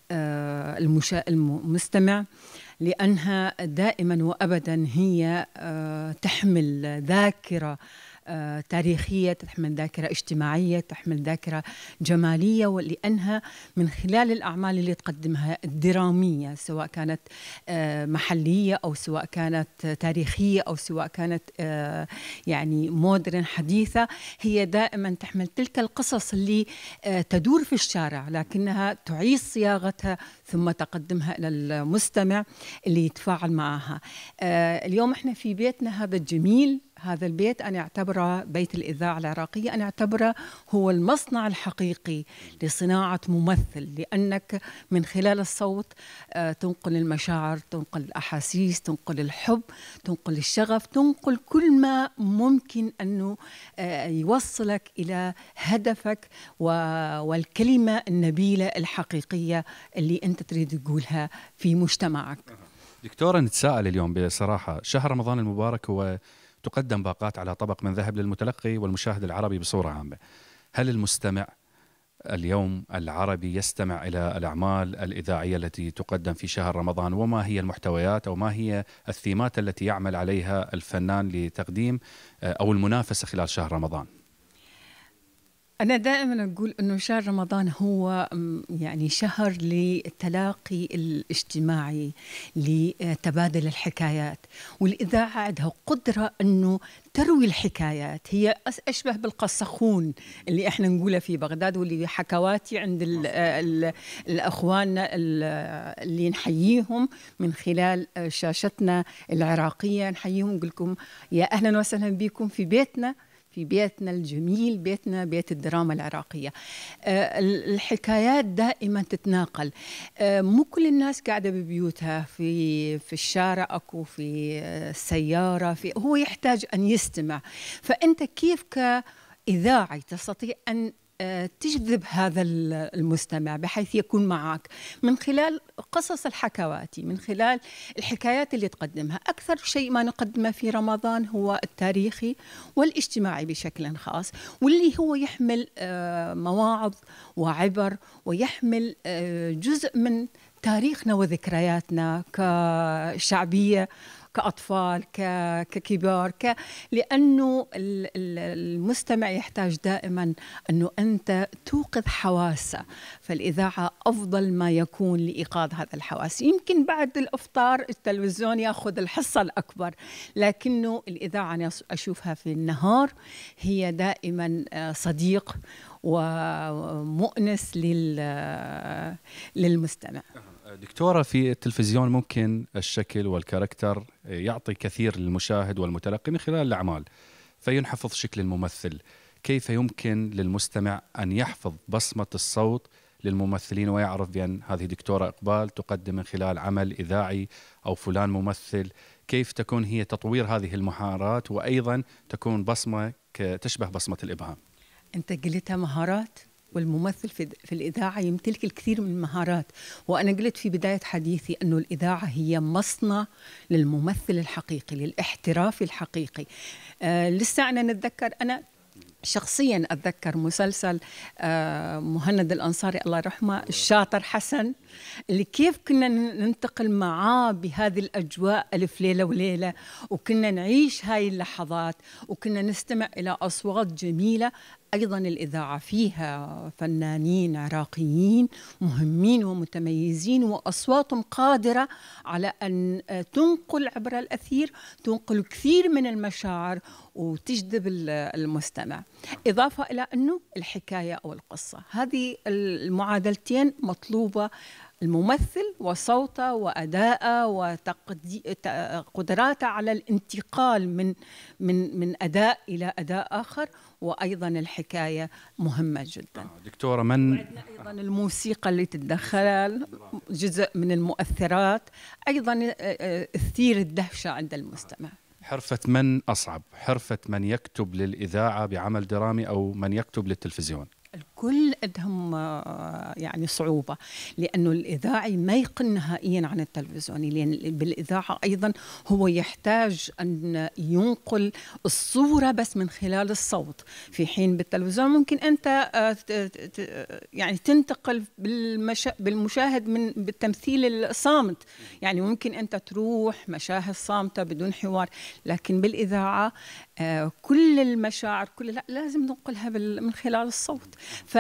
المستمع، لأنها دائما وأبدا هي تحمل ذاكرة تاريخية، تحمل ذاكرة اجتماعية، تحمل ذاكرة جمالية، ولأنها من خلال الأعمال اللي تقدمها الدرامية سواء كانت محلية أو سواء كانت تاريخية أو سواء كانت يعني مودرن حديثة، هي دائما تحمل تلك القصص اللي تدور في الشارع لكنها تعيد صياغتها ثم تقدمها إلى المستمع اللي يتفاعل معها. اليوم احنا في بيتنا هذا الجميل، هذا البيت أنا أعتبره بيت الإذاعة العراقية، أنا أعتبره هو المصنع الحقيقي لصناعة ممثل، لأنك من خلال الصوت تنقل المشاعر، تنقل الأحاسيس، تنقل الحب، تنقل الشغف، تنقل كل ما ممكن أنه يوصلك إلى هدفك والكلمة النبيلة الحقيقية اللي أنت تريد تقولها في مجتمعك. دكتورة، نتساءل اليوم بصراحة، شهر رمضان المبارك هو تقدم باقات على طبق من ذهب للمتلقي والمشاهد العربي بصورة عامة. هل المستمع اليوم العربي يستمع إلى الأعمال الإذاعية التي تقدم في شهر رمضان؟ وما هي المحتويات أو ما هي الثيمات التي يعمل عليها الفنان لتقديم أو المنافسة خلال شهر رمضان؟ أنا دائما أقول أنه شهر رمضان هو يعني شهر للتلاقي الاجتماعي، لتبادل الحكايات، والإذاعة عندها قدرة أنه تروي الحكايات. هي أشبه بالقصخون اللي إحنا نقوله في بغداد، واللي حكواتي عند ال ال الأخوان اللي نحييهم من خلال شاشتنا العراقية، نحييهم نقول لكم يا أهلا وسهلا بكم في بيتنا، في بيتنا الجميل، بيتنا بيت الدراما العراقية. أه الحكايات دائما تتناقل، أه مو كل الناس قاعدة ببيوتها، في في الشارع أكو في السيارة، في هو يحتاج أن يستمع. فأنت كيف كإذاعي تستطيع أن تجذب هذا المستمع بحيث يكون معك من خلال قصص الحكواتي، من خلال الحكايات اللي تقدمها. أكثر شيء ما نقدمه في رمضان هو التاريخي والاجتماعي بشكل خاص، واللي هو يحمل مواعظ وعبر، ويحمل جزء من تاريخنا وذكرياتنا كشعبية، كأطفال، ككبار، ك... لأنه المستمع يحتاج دائما أنه أنت توقظ حواسه، فالإذاعة أفضل ما يكون لإيقاظ هذا الحواس. يمكن بعد الإفطار التلفزيون يأخذ الحصة الأكبر، لكنه الإذاعة أنا أشوفها في النهار هي دائما صديق ومؤنس لل... للمستمع. دكتورة، في التلفزيون ممكن الشكل والكاركتر يعطي كثير للمشاهد والمتلقي من خلال الأعمال فينحفظ شكل الممثل. كيف يمكن للمستمع أن يحفظ بصمة الصوت للممثلين ويعرف بأن هذه دكتورة إقبال تقدم من خلال عمل إذاعي أو فلان ممثل؟ كيف تكون هي تطوير هذه المهارات وأيضا تكون بصمة تشبه بصمة الإبهام؟ أنت قلتها مهارات، والممثل في, في الإذاعة يمتلك الكثير من المهارات. وأنا قلت في بداية حديثي أنه الإذاعة هي مصنع للممثل الحقيقي، للاحتراف الحقيقي. آه لسه أنا نتذكر، أنا شخصيا أتذكر مسلسل آه مهند الأنصاري الله يرحمه، الشاطر حسن، اللي كيف كنا ننتقل معاه بهذه الأجواء ألف ليلة وليلة، وكنا نعيش هاي اللحظات، وكنا نستمع إلى أصوات جميلة. أيضا الإذاعة فيها فنانين عراقيين مهمين ومتميزين، وأصواتهم قادرة على أن تنقل عبر الأثير، تنقل كثير من المشاعر وتجذب المستمع. إضافة إلى أنه الحكاية أو القصة، هذه المعادلتين مطلوبة، الممثل وصوته وأداءه وقدراته على الانتقال من من من أداء إلى أداء آخر، وأيضا الحكاية مهمة جدا. دكتورة، من وعندنا أيضا الموسيقى اللي تتدخل جزء من المؤثرات، أيضا تثير الدهشة عند المستمع. حرفة من أصعب، حرفة من يكتب للإذاعة بعمل درامي أو من يكتب للتلفزيون؟ الكل كل قدهم يعني صعوبة، لأنه الإذاعي ما يقل نهائيا عن التلفزيوني، لأن بالإذاعة أيضا هو يحتاج أن ينقل الصورة بس من خلال الصوت، في حين بالتلفزيون ممكن أنت يعني تنتقل بالمشاهد من بالتمثيل الصامت، يعني ممكن أنت تروح مشاهد صامتة بدون حوار، لكن بالإذاعة كل المشاعر كل لا لازم ننقلها من خلال الصوت.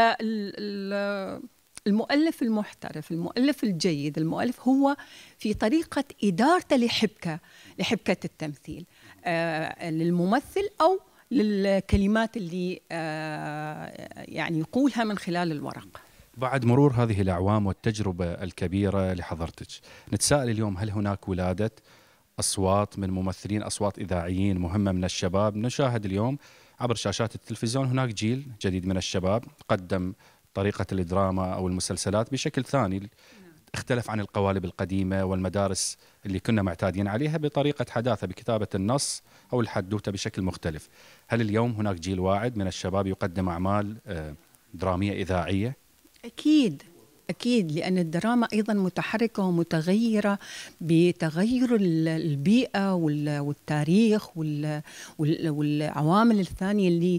فالمؤلف المحترف، المؤلف الجيد، المؤلف هو في طريقة إدارته لحبكة لحبكة التمثيل، للممثل أو للكلمات اللي يعني يقولها من خلال الورق. بعد مرور هذه الأعوام والتجربة الكبيرة لحضرتك، نتساءل اليوم هل هناك ولادة أصوات من ممثلين، أصوات إذاعيين مهمة من الشباب؟ نشاهد اليوم عبر شاشات التلفزيون هناك جيل جديد من الشباب قدم طريقة الدراما أو المسلسلات بشكل ثاني، اختلف عن القوالب القديمة والمدارس اللي كنا معتادين عليها بطريقة حداثة بكتابة النص أو الحدوتة بشكل مختلف. هل اليوم هناك جيل واعد من الشباب يقدم أعمال درامية إذاعية؟ أكيد أكيد، لأن الدراما أيضا متحركة ومتغيرة بتغير البيئة والتاريخ والعوامل الثانية اللي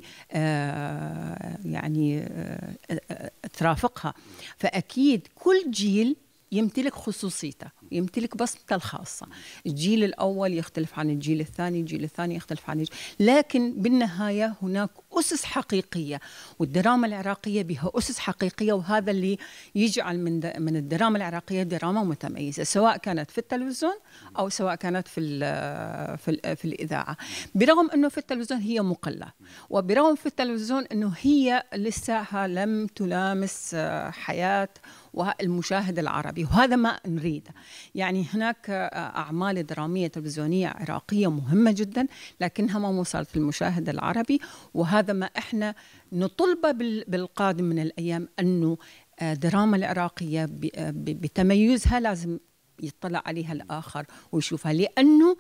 يعني ترافقها. فأكيد كل جيل يمتلك خصوصيته، يمتلك بصمته الخاصة. الجيل الأول يختلف عن الجيل الثاني، الجيل الثاني يختلف عن الجيل، لكن بالنهاية هناك أسس حقيقية، والدراما العراقية بها أسس حقيقية، وهذا اللي يجعل من من الدراما العراقية دراما متميزة، سواء كانت في التلفزيون أو سواء كانت في ال في, ال في الإذاعة. برغم أنه في التلفزيون هي مقلة، وبرغم في التلفزيون أنه هي لسه لم تلامس حياة والمشاهد العربي، وهذا ما نريده. يعني هناك أعمال درامية تلفزيونية عراقية مهمة جدا، لكنها ما وصلت للمشاهد العربي، وهذا ما إحنا نطلبه بالقادم من الأيام، أنه دراما العراقية بتميزها لازم يطلع عليها الآخر ويشوفها، لأنه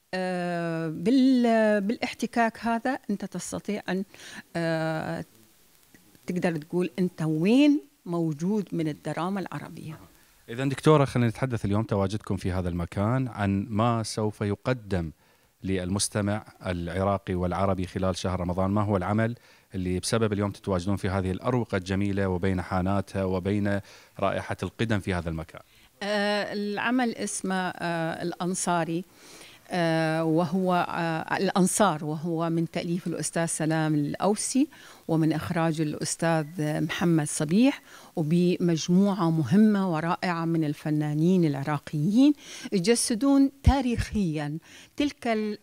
بالاحتكاك هذا أنت تستطيع أن تقدر تقول أنت وين موجود من الدراما العربية. إذن دكتورة، خلينا نتحدث اليوم تواجدكم في هذا المكان عن ما سوف يقدم للمستمع العراقي والعربي خلال شهر رمضان. ما هو العمل اللي بسبب اليوم تتواجدون في هذه الأروقة الجميلة وبين حاناتها وبين رائحة القدم في هذا المكان؟ آه العمل اسمه آه الأنصاري، آه وهو آه الأنصار، وهو من تأليف الأستاذ سلام الأوسي ومن إخراج الأستاذ محمد صبيح، وبمجموعة مهمة ورائعة من الفنانين العراقيين يجسدون تاريخيا تلك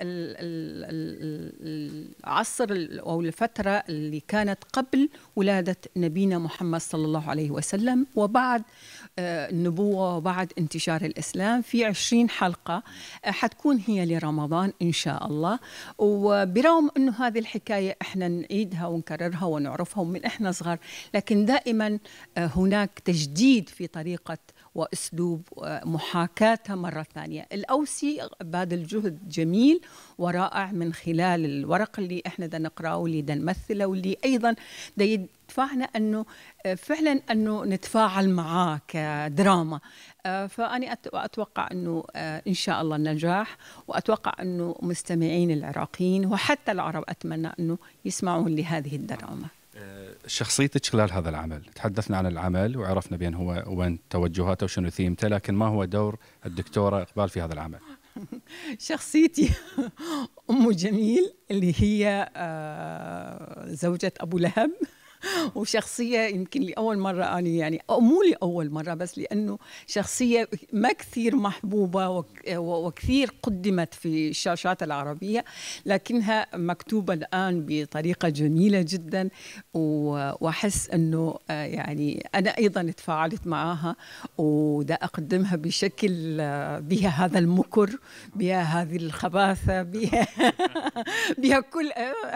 العصر أو الفترة اللي كانت قبل ولادة نبينا محمد صلى الله عليه وسلم وبعد النبوة وبعد انتشار الإسلام، في عشرين حلقة حتكون هي لرمضان إن شاء الله. وبرغم أنه هذه الحكاية إحنا نعيدها ونكررها ونعرفها من إحنا صغار، لكن دائما هناك تجديد في طريقة وأسلوب محاكاتها مرة ثانية. الأوسي باذل جهد جميل ورائع من خلال الورق اللي إحنا دا نقرأه واللي دا نمثله واللي أيضا دا يدفعنا أنه فعلا أنه نتفاعل معاه كدراما. فأنا أتوقع أنه إن شاء الله النجاح، وأتوقع أنه مستمعين العراقيين وحتى العرب أتمنى أنه يسمعون لهذه الدراما. شخصيتك خلال هذا العمل، تحدثنا عن العمل وعرفنا بين هو وين توجهاته وشنو ثيمته، لكن ما هو دور الدكتورة إقبال في هذا العمل؟ شخصيتي أم جميل اللي هي زوجة أبو لهب، وشخصية يمكن لأول مرة أنا يعني أو مو لأول مرة بس لأنه شخصية ما كثير محبوبة وكثير قدمت في الشاشات العربية، لكنها مكتوبة الآن بطريقة جميلة جدا، وأحس أنه يعني أنا أيضا تفاعلت معها ودا أقدمها بشكل بها هذا المكر، بها هذه الخباثة، بها بها كل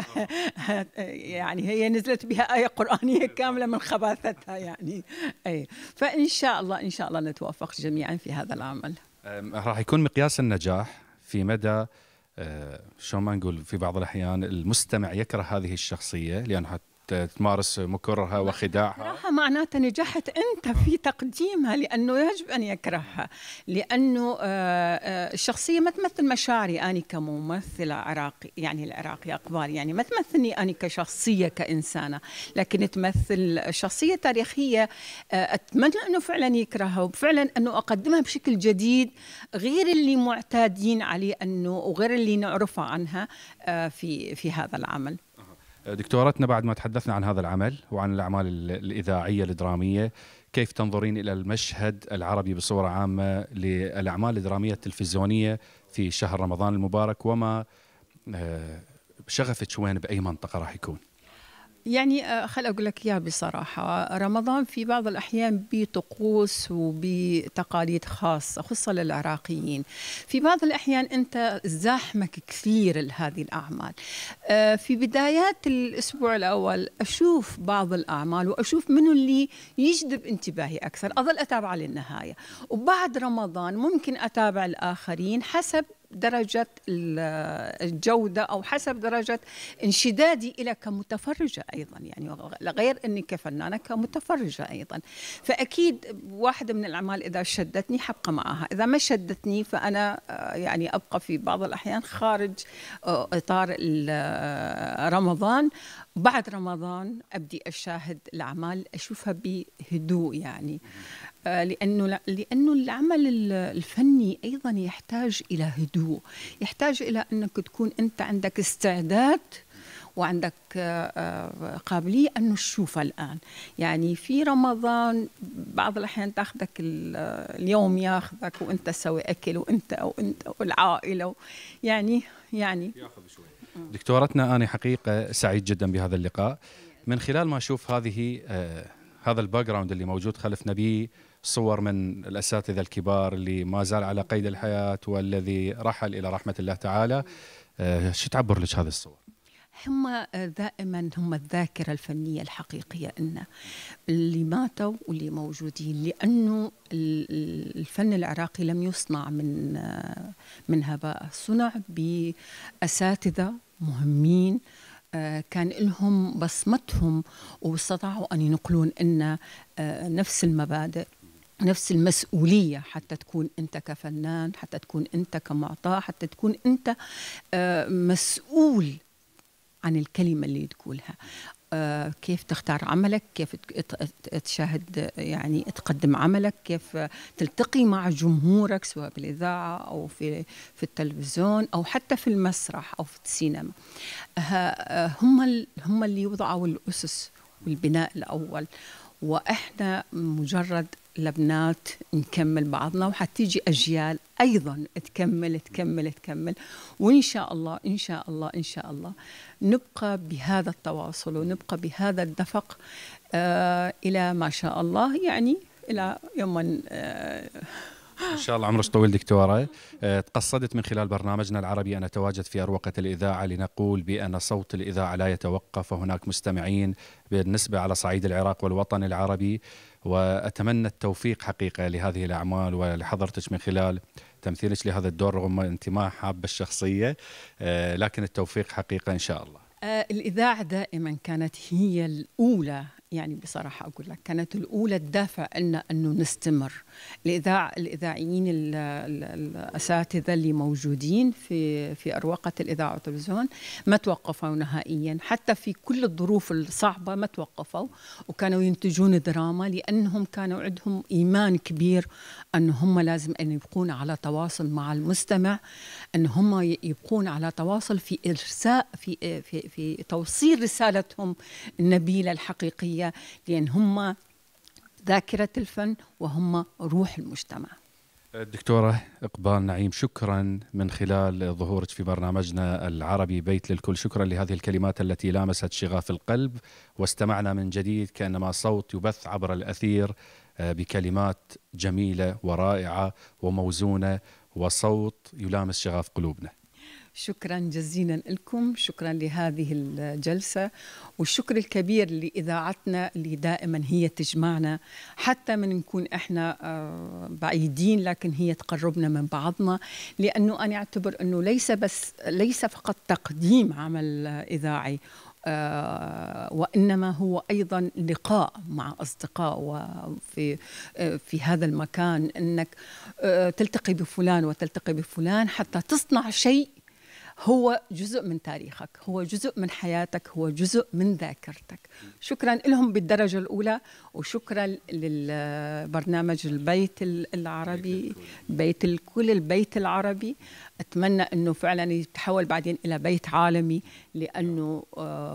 يعني هي نزلت بها آية قرآنية كاملة من خباثتها يعني. أي فإن شاء الله إن شاء الله نتوافق جميعا في هذا العمل. راح يكون مقياس النجاح في مدى شو ما نقول في بعض الأحيان المستمع يكره هذه الشخصية لأنها تمارس مكرها وخداعها. يكرهها معناتها نجحت أنت في تقديمها، لأنه يجب أن يكرهها، لأنه الشخصية ما تمثل مشاعري أنا كممثلة عراقي، يعني العراقي أقبال، يعني ما تمثلني أنا كشخصية كإنسانة، لكن تمثل شخصية تاريخية. أتمنى أنه فعلا يكرهها، وفعلا أنه أقدمها بشكل جديد غير اللي معتادين عليه أنه وغير اللي نعرفه عنها في في هذا العمل. دكتورتنا، بعد ما تحدثنا عن هذا العمل وعن الأعمال الإذاعية الدرامية، كيف تنظرين إلى المشهد العربي بصورة عامة للأعمال الدرامية التلفزيونية في شهر رمضان المبارك، وما شغفك وين بأي منطقة راح يكون؟ يعني خل أقول لك إياها بصراحة، رمضان في بعض الأحيان بطقوس وبتقاليد خاصة خصوصا للعراقيين. في بعض الأحيان أنت زاحمك كثير لهذه الأعمال. في بدايات الأسبوع الأول أشوف بعض الأعمال وأشوف منه اللي يجذب انتباهي أكثر، أظل أتابع للنهاية. وبعد رمضان ممكن أتابع الآخرين حسب درجة الجودة أو حسب درجة انشدادي إلى كمتفرجة أيضا، يعني غير أني كفنانة كمتفرجة أيضا. فأكيد واحدة من الأعمال إذا شدتني حبقى معها، إذا ما شدتني فأنا يعني أبقى في بعض الأحيان خارج إطار رمضان. بعد رمضان أبدي أشاهد الأعمال أشوفها بهدوء، يعني لأنه لأنه العمل الفني أيضا يحتاج إلى هدوء، يحتاج إلى أنك تكون أنت عندك استعداد وعندك قابلية أنه تشوفها الآن. يعني في رمضان بعض الأحيان تأخذك اليوم يأخذك وأنت تسوي أكل وأنت وأنت والعائلة، يعني يعني دكتورتنا، أنا حقيقة سعيد جدا بهذا اللقاء. من خلال ما أشوف هذه آه هذا الباك جراوند اللي موجود خلفنا به صور من الأساتذة الكبار اللي ما زال على قيد الحياة والذي رحل إلى رحمة الله تعالى، آه شو تعبر لك هذه الصور؟ هم دائما هم الذاكرة الفنية الحقيقية إن اللي ماتوا واللي موجودين، لأنه الفن العراقي لم يصنع من من هباء، صنع بأساتذة مهمين كان لهم بصمتهم واستطاعوا أن ينقلون لنا نفس المبادئ، نفس المسؤولية، حتى تكون أنت كفنان، حتى تكون أنت كمعطاء، حتى تكون أنت مسؤول عن الكلمة اللي تقولها. آه كيف تختار عملك، كيف تشاهد يعني تقدم عملك، كيف تلتقي مع جمهورك سواء بالإذاعة أو في في التلفزيون أو حتى في المسرح أو في السينما. آه هم هم اللي وضعوا الأسس والبناء الأول، وإحنا مجرد لبنات نكمل بعضنا، وحتيجي أجيال أيضا تكمل تكمل تكمل، وإن شاء الله إن شاء الله إن شاء الله نبقى بهذا التواصل ونبقى بهذا الدفق آه إلى ما شاء الله، يعني إلى يوم آه إن شاء الله عمرك طويل دكتورة. تقصدت من خلال برنامجنا العربي أن أتواجد في أروقة الإذاعة لنقول بأن صوت الإذاعة لا يتوقف، وهناك مستمعين بالنسبة على صعيد العراق والوطن العربي، وأتمنى التوفيق حقيقة لهذه الأعمال ولحضرتك من خلال تمثيلك لهذا الدور، رغم أنت ما حابة الشخصية، لكن التوفيق حقيقة إن شاء الله. الإذاعة دائما كانت هي الأولى، يعني بصراحة أقول لك كانت الأولى الدافع لنا أنه نستمر. الإذاعة الإذاعيين الأساتذة اللي موجودين في في أروقة الإذاعة والتلفزيون ما توقفوا نهائيا، حتى في كل الظروف الصعبة ما توقفوا، وكانوا ينتجون دراما لأنهم كانوا عندهم إيمان كبير أن هم لازم أن يبقون على تواصل مع المستمع، أن هم يبقون على تواصل في إرساء في في في توصيل رسالتهم النبيلة الحقيقية، لأن هم ذاكرة الفن وهم روح المجتمع. الدكتورة إقبال نعيم، شكرا من خلال ظهورك في برنامجنا العربي بيت للكل، شكرا لهذه الكلمات التي لامست شغاف القلب، واستمعنا من جديد كأنما صوت يبث عبر الأثير بكلمات جميلة ورائعة وموزونة، وصوت يلامس شغاف قلوبنا. شكرا جزيلا لكم، شكرا لهذه الجلسة، والشكر الكبير لإذاعتنا اللي دائما هي تجمعنا، حتى من نكون إحنا بعيدين لكن هي تقربنا من بعضنا، لأنه أنا أعتبر أنه ليس بس ليس فقط تقديم عمل إذاعي وإنما هو أيضا لقاء مع أصدقاء وفي في هذا المكان، أنك تلتقي بفلان وتلتقي بفلان حتى تصنع شيء هو جزء من تاريخك، هو جزء من حياتك، هو جزء من ذاكرتك. شكرا لهم بالدرجة الأولى، وشكرا للبرنامج البيت العربي، بيت الكل، البيت العربي. أتمنى أنه فعلا يتحول بعدين إلى بيت عالمي، لأنه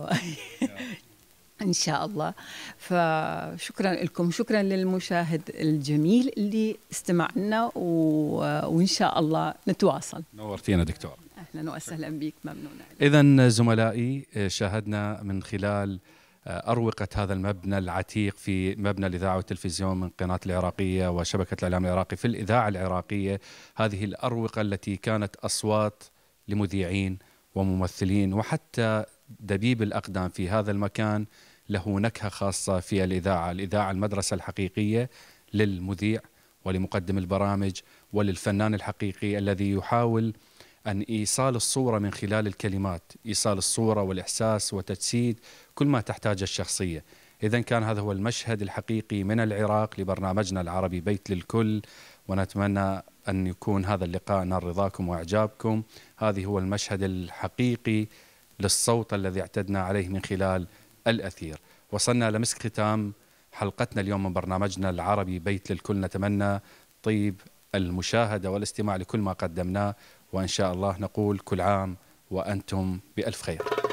إن شاء الله. فشكرا لكم، شكرا للمشاهد الجميل اللي استمع لنا، وإن شاء الله نتواصل. نورتينا دكتور. أهلا وسهلا بك، ممنونة. إذن زملائي، شاهدنا من خلال أروقة هذا المبنى العتيق في مبنى الإذاعة والتلفزيون من قناة العراقية وشبكة الإعلام العراقي في الإذاعة العراقية، هذه الأروقة التي كانت أصوات لمذيعين وممثلين، وحتى دبيب الأقدام في هذا المكان له نكهة خاصة في الإذاعة. الإذاعة المدرسة الحقيقية للمذيع ولمقدم البرامج وللفنان الحقيقي الذي يحاول أن إيصال الصورة من خلال الكلمات، إيصال الصورة والإحساس وتجسيد كل ما تحتاجه الشخصية. إذن كان هذا هو المشهد الحقيقي من العراق لبرنامجنا العربي بيت للكل، ونتمنى أن يكون هذا اللقاء نال رضاكم وإعجابكم. هذه هو المشهد الحقيقي للصوت الذي اعتدنا عليه من خلال الأثير. وصلنا لمسك ختام حلقتنا اليوم من برنامجنا العربي بيت للكل. نتمنى طيب المشاهدة والاستماع لكل ما قدمناه، وإن شاء الله نقول كل عام وأنتم بألف خير.